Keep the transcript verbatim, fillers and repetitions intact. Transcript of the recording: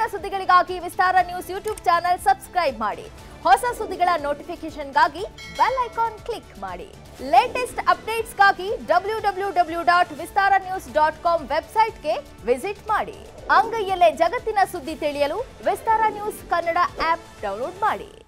ಸುದ್ದಿಗಳಿಗಾಗಿ Vistara news YouTube channel subscribe ಮಾಡಿ. ಹೊಸ ಸುದ್ದಿಗಳ ನೋಟಿಫಿಕೇಶನ್ಗಾಗಿ ಬೆಲ್ ಐಕಾನ್ ಕ್ಲಿಕ್ ಮಾಡಿ. ಲೇಟೆಸ್ಟ್ ಅಪ್ಡೇಟ್ಸ್ಗಾಗಿ W W W dot Vistara news dot com ವೆಬ್ಸೈಟ್ಗೆ ವಿಸಿಟ್ ಮಾಡಿ. ಅಂಗೈಯಲ್ಲೇ ಜಗತ್ತಿನ ಸುದ್ದಿ ತಿಳಿಯಲು Vistara news Kannada app download ಮಾಡಿ.